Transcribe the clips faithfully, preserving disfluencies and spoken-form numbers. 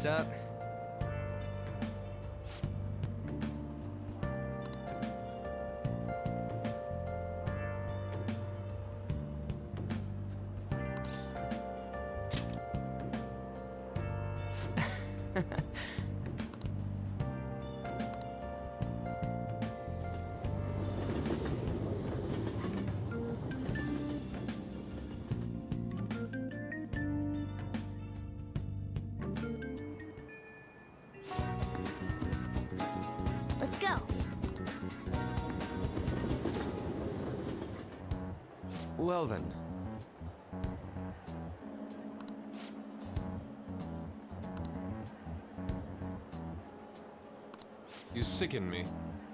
Peace out. Let's go. Well then. You sicken me.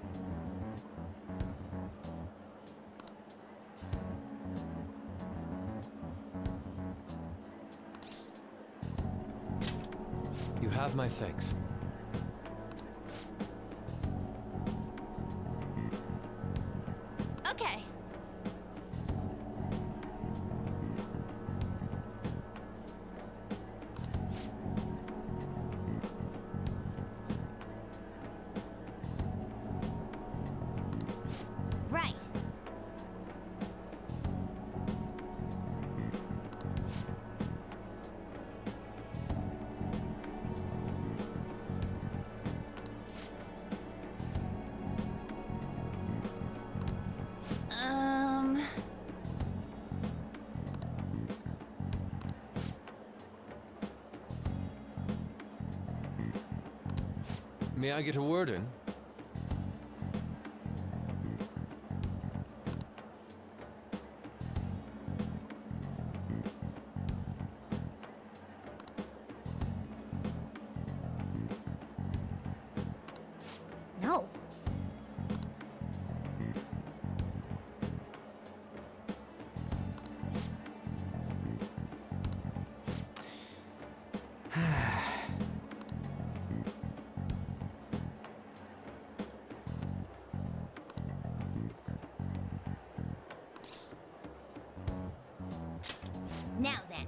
You have my thanks. Okay. Right. Um... May I get a word in? No. Now then.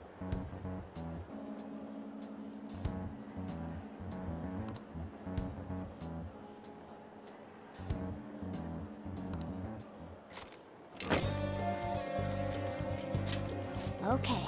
Okay.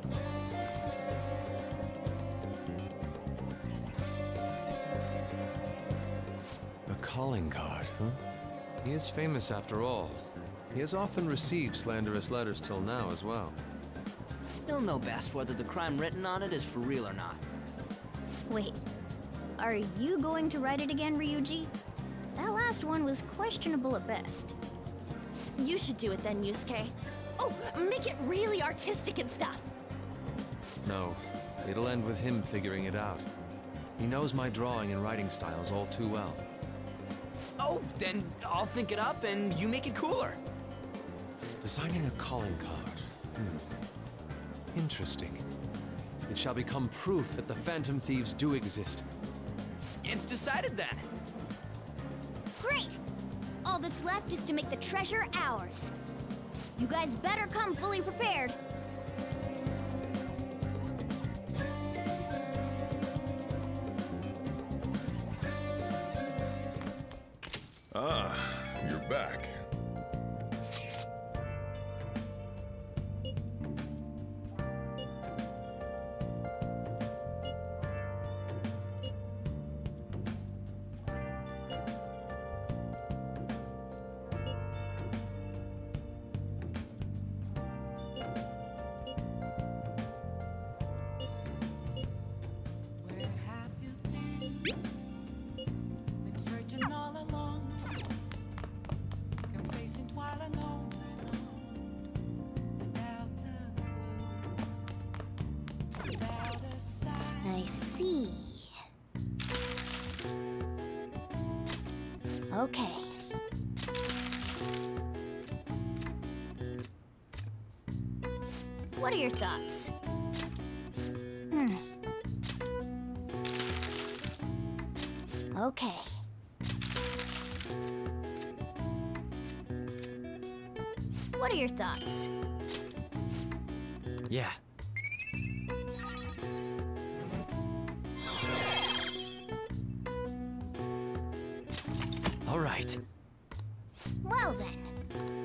A calling card, huh? He is famous after all. He has often received slanderous letters till now as well. He'll know best whether the crime written on it is for real or not. Wait. Are you going to write it again, Ryuji? That last one was questionable at best. You should do it then, Yusuke. Oh, make it really artistic and stuff. No, it'll end with him figuring it out. He knows my drawing and writing styles all too well. Oh, then I'll think it up and you make it cooler. Designing a calling card. Hmm. Interesting. It shall become proof that the Phantom Thieves do exist. It's decided then. Great! All that's left is to make the treasure ours. You guys better come fully prepared. Ah, you're back. Where have you been? Been searching all along, confessing while alone, without the clue, without a sign. I see. Okay. What are your thoughts? Hmm. Okay. What are your thoughts? Yeah. right. Well then,